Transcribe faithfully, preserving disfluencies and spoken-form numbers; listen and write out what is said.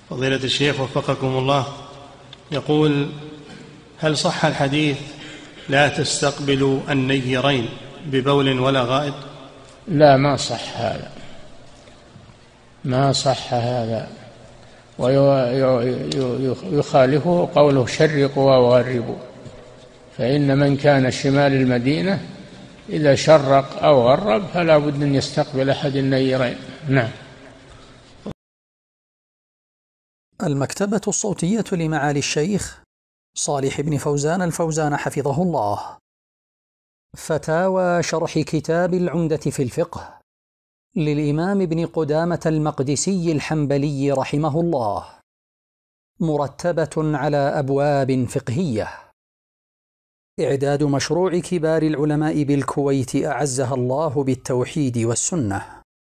فضيلة الشيخ وفقكم الله، يقول: هل صح الحديث لا تستقبلوا النيرين ببول ولا غائط؟ لا، ما صح هذا، ما صح هذا، ويخالفه قوله شرقوا وغربوا، فإن من كان شمال المدينة إذا شرق أو غرب فلا بد أن يستقبل أحد النيرين. نعم. المكتبة الصوتية لمعالي الشيخ صالح بن فوزان الفوزان حفظه الله. فتاوى شرح كتاب العمدة في الفقه للإمام ابن قدامة المقدسي الحنبلي رحمه الله، مرتبة على أبواب فقهية. إعداد مشروع كبار العلماء بالكويت أعزها الله بالتوحيد والسنة.